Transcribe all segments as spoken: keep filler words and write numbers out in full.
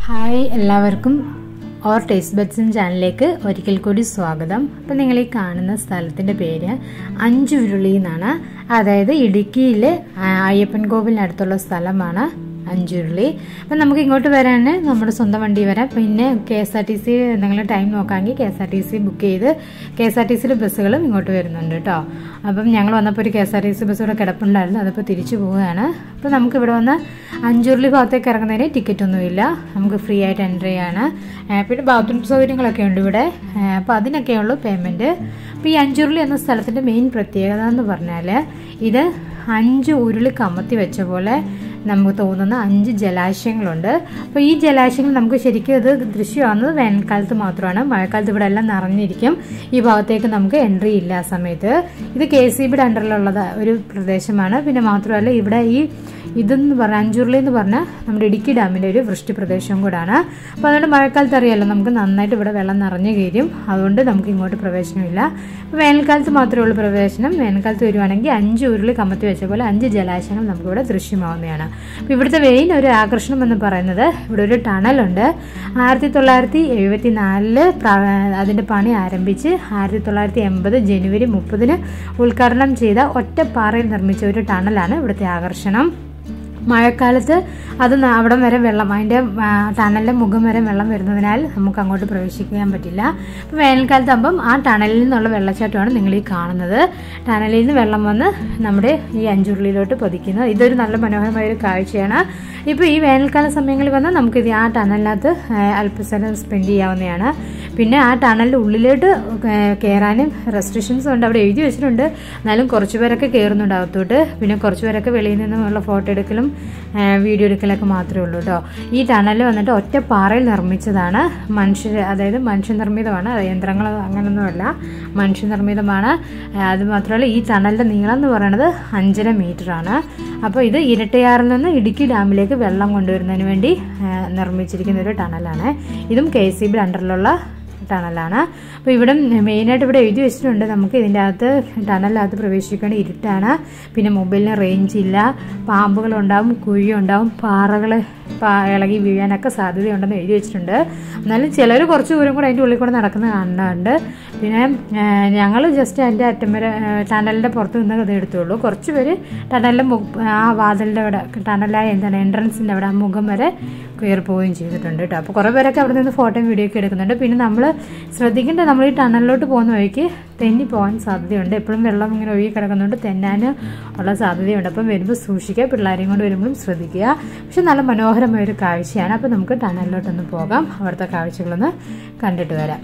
Hi എല്ലാവർക്കും or taste buds ചാനലിലേക്ക് ഒരിക്കൽ കൂടി സ്വാഗതം. അപ്പം നിങ്ങൾ ഈ കാണുന്ന സ്ഥലത്തിൻ്റെ പേര് അഞ്ചുരുളി എന്നാണ്. അതായത് ഇടുക്കിയിലെ അയ്യപ്പൻ കോവിലിനടുത്തുള്ള സ്ഥലമാണ് അഞ്ചുരുളി. അപ്പം നമുക്ക് ഇങ്ങോട്ട് വരാൻ നമ്മുടെ സ്വന്തം വണ്ടി വരാം. പിന്നെ K S R T C എന്തെങ്കിലും ടൈം നോക്കാമെങ്കിൽ K S R T C book ചെയ്ത് കെ എസ് ആർ ടി സിയിലെ ബസ്സുകളും ഇങ്ങോട്ട് വരുന്നുണ്ട് കേട്ടോ. അപ്പം ഞങ്ങൾ വന്നപ്പോൾ ഒരു K S R T C bus ഇവിടെ കിടപ്പുണ്ടായിരുന്നു, അതിപ്പോൾ തിരിച്ചു പോവുകയാണ്. അപ്പോൾ നമുക്ക് ഇവിടെ വന്ന് അഞ്ചുരുളി ഭാഗത്തേക്ക് ഇറങ്ങുന്നതിന് ടിക്കറ്റ് ഒന്നുമില്ല, നമുക്ക് ഫ്രീ ആയിട്ട് എൻട്രി ആണ്. പിന്നെ ബാത്റൂം സൗകര്യങ്ങളൊക്കെ ഉണ്ട് ഇവിടെ, അപ്പോൾ അതിനൊക്കെയുള്ളൂ പേയ്മെൻറ്റ്. അപ്പോൾ ഈ അഞ്ചുരുളി എന്ന സ്ഥലത്തിൻ്റെ മെയിൻ പ്രത്യേകത എന്ന് പറഞ്ഞാൽ ഇത് അഞ്ച് ഉരുളി കമത്തി വെച്ച പോലെ നമുക്ക് തോന്നുന്ന അഞ്ച് ജലാശയങ്ങളുണ്ട്. അപ്പോൾ ഈ ജലാശയങ്ങൾ നമുക്ക് ശരിക്കും ഇത് ദൃശ്യമാകുന്നത് വേനൽക്കാലത്ത് മാത്രമാണ്. മഴക്കാലത്ത് ഇവിടെ എല്ലാം നിറഞ്ഞിരിക്കും. ഈ ഭാഗത്തേക്ക് നമുക്ക് എൻട്രി ഇല്ല ആ സമയത്ത്. ഇത് കെ സി ബിയുടെ അണ്ടറിലുള്ളത് ഒരു പ്രദേശമാണ്. പിന്നെ മാത്രമല്ല ഇവിടെ ഈ ഇതെന്ന് പറഞ്ഞാൽ അഞ്ചുരുളി എന്ന് പറഞ്ഞാൽ നമ്മുടെ ഇടുക്കി ഡാമിൻ്റെ ഒരു വൃഷ്ടി പ്രദേശവും കൂടാണ്. അപ്പോൾ അതുകൊണ്ട് മഴക്കാലത്ത് അറിയാമല്ലോ നമുക്ക് നന്നായിട്ട് ഇവിടെ വെള്ളം നിറഞ്ഞു കയറും, അതുകൊണ്ട് നമുക്ക് ഇങ്ങോട്ട് പ്രവേശനമില്ല. അപ്പോൾ വേനൽക്കാലത്ത് മാത്രമേ ഉള്ളൂ പ്രവേശനം. വേനൽക്കാലത്ത് വരുവാണെങ്കിൽ അഞ്ച് ഉരുളി കമത്തി വെച്ച പോലെ അഞ്ച് ജലാശയങ്ങൾ നമുക്കിവിടെ ദൃശ്യമാവുന്നതാണ്. അപ്പോൾ ഇവിടുത്തെ മെയിൻ ഒരു ആകർഷണം എന്ന് പറയുന്നത് ഇവിടെ ഒരു ടണലുണ്ട്. ആയിരത്തി തൊള്ളായിരത്തി എഴുപത്തി നാലില് അതിൻ്റെ പണി ആരംഭിച്ച് ആയിരത്തി തൊള്ളായിരത്തി എൺപത് ജനുവരി മുപ്പതിന് ഉദ്ഘാടനം ചെയ്ത ഒറ്റപ്പാറയിൽ നിർമ്മിച്ച ഒരു ടണലാണ് ഇവിടുത്തെ ആകർഷണം. മഴക്കാലത്ത് അത് അവിടം വരെ വെള്ളം, അതിൻ്റെ ടണലിൻ്റെ മുഖം വരെ വെള്ളം വരുന്നതിനാൽ നമുക്ക് അങ്ങോട്ട് പ്രവേശിക്കാൻ പറ്റില്ല. അപ്പോൾ വേനൽക്കാലത്ത് ആകുമ്പം ആ ടണലിൽ നിന്നുള്ള വെള്ളച്ചാട്ടമാണ് നിങ്ങൾ ഈ കാണുന്നത്. ടണലിൽ നിന്ന് വെള്ളം വന്ന് നമ്മുടെ ഈ അഞ്ചുരുളിയിലോട്ട് പതിക്കുന്നത്. ഇതൊരു നല്ല മനോഹരമായ ഒരു കാഴ്ചയാണ്. ഇപ്പോൾ ഈ വേനൽക്കാല സമയങ്ങളിൽ വന്നാൽ നമുക്കിത് ആ ടണലിനകത്ത് അല്പസമയം സ്പെൻഡ് ചെയ്യാവുന്നതാണ്. പിന്നെ ആ ടണലിൻ്റെ ഉള്ളിലോട്ട് കയറാനും റെസ്ട്രിക്ഷൻസ് ഉണ്ട്, അവിടെ എഴുതി വെച്ചിട്ടുണ്ട്. എന്നാലും കുറച്ച് പേരൊക്കെ കയറുന്നുണ്ട് അകത്തോട്ട്. പിന്നെ കുറച്ച് പേരൊക്കെ വെളിയിൽ നിന്നുള്ള ഫോട്ടോ എടുക്കലും വീഡിയോ എടുക്കലൊക്കെ മാത്രമേ ഉള്ളൂ കേട്ടോ. ഈ ടണൽ വന്നിട്ട് ഒറ്റപ്പാറയിൽ നിർമ്മിച്ചതാണ്. മനുഷ്യർ, അതായത് മനുഷ്യനിർമ്മിതമാണ്, യന്ത്രങ്ങൾ അങ്ങനെയൊന്നുമല്ല, മനുഷ്യനിർമ്മിതമാണ്. അത് മാത്രമല്ല ഈ ടണലിൻ്റെ നീളം എന്ന് പറയുന്നത് അഞ്ചര മീറ്ററാണ്. അപ്പോൾ ഇത് ഇരട്ടയാറിൽ നിന്ന് ഇടുക്കി ഡാമിലേക്ക് വെള്ളം കൊണ്ടുവരുന്നതിന് വേണ്ടി നിർമ്മിച്ചിരിക്കുന്ന ഒരു ടണലാണ്. ഇതും കെ എസ് ഇ ബി അണ്ടറിലുള്ള ടണലാണ്. അപ്പോൾ ഇവിടെ മെയിനായിട്ട് ഇവിടെ എഴുതി വെച്ചിട്ടുണ്ട് നമുക്ക് ഇതിൻ്റെ അകത്ത് ടണലിനകത്ത് പ്രവേശിക്കേണ്ട ഇരുട്ടാണ്, പിന്നെ മൊബൈലിന് റേഞ്ച് ഇല്ല, പാമ്പുകളുണ്ടാവും, കുഴിയുണ്ടാവും, പാറകൾ ഇളകി വീഴാനൊക്കെ സാധ്യതയുണ്ടെന്ന് എഴുതി വെച്ചിട്ടുണ്ട്. എന്നാലും ചിലർ കുറച്ച് ദൂരം കൂടെ അതിൻ്റെ ഉള്ളിൽ കൂടെ നടക്കുന്നത് കാണുന്നുണ്ട്. പിന്നെ ഞങ്ങൾ ജസ്റ്റ് അതിൻ്റെ അറ്റം വരെ ടണലിൻ്റെ പുറത്ത് നിന്ന് ഇത് എടുത്തുള്ളൂ. കുറച്ച് പേര് ടണലിൻ്റെ ആ വാതിലിൻ്റെ അവിടെ ടണലായ എന്താണ് എൻട്രൻസിൻ്റെ അവിടെ ആ മുഖം വരെ കയറി പോവുകയും ചെയ്തിട്ടുണ്ട് കേട്ടോ. അപ്പോൾ കുറേ പേരൊക്കെ അവിടെ നിന്ന് ഫോട്ടോയും വീഡിയോ ഒക്കെ എടുക്കുന്നുണ്ട്. പിന്നെ നമ്മൾ ശ്രദ്ധിക്കേണ്ട, നമ്മൾ ഈ ടണലിലോട്ട് പോകുന്ന വഴിക്ക് തെന്നി പോകാൻ സാധ്യതയുണ്ട്. എപ്പോഴും വെള്ളം ഇങ്ങനെ ഒഴുകി കിടക്കുന്നുണ്ട്, തെന്നാൻ ഉള്ള സാധ്യതയുണ്ട്. അപ്പം വരുമ്പോൾ സൂക്ഷിക്കുക, പിള്ളേരെയും കൊണ്ട് വരുമ്പോഴും ശ്രദ്ധിക്കുക. പക്ഷെ നല്ല മനോഹരമായൊരു കാഴ്ചയാണ്. അപ്പോൾ നമുക്ക് ടണലിലോട്ടൊന്ന് പോകാം, അവിടുത്തെ കാഴ്ചകളൊന്ന് കണ്ടിട്ട് വരാം.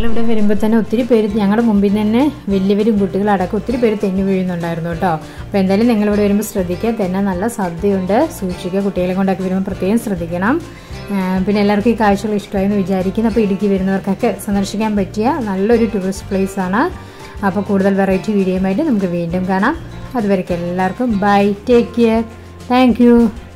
ഞങ്ങളിവിടെ വരുമ്പോൾ തന്നെ ഒത്തിരി പേര് ഞങ്ങളുടെ മുമ്പിൽ തന്നെ വലിയവരും കുട്ടികളടക്കം ഒത്തിരി പേര് തെന്നി വീഴുന്നുണ്ടായിരുന്നു കേട്ടോ. അപ്പോൾ എന്തായാലും നിങ്ങളിവിടെ വരുമ്പോൾ ശ്രദ്ധിക്കുക, തെന്നാൻ നല്ല സാധ്യതയുണ്ട്, സൂക്ഷിക്കുക. കുട്ടികളെ കൊണ്ടൊക്കെ വരുമ്പോൾ പ്രത്യേകം ശ്രദ്ധിക്കണം. പിന്നെ എല്ലാവർക്കും ഈ കാഴ്ചകൾ ഇഷ്ടമായെന്ന് വിചാരിക്കുന്നു. അപ്പോൾ ഇടുക്കി വരുന്നവർക്കൊക്കെ സന്ദർശിക്കാൻ പറ്റിയ നല്ലൊരു ടൂറിസ്റ്റ് പ്ലേസ് ആണ്. അപ്പോൾ കൂടുതൽ വെറൈറ്റി വീഡിയോയുമായിട്ട് നമുക്ക് വീണ്ടും കാണാം. അതുവരെയ്ക്ക് എല്ലാവർക്കും bye, take care, thank U.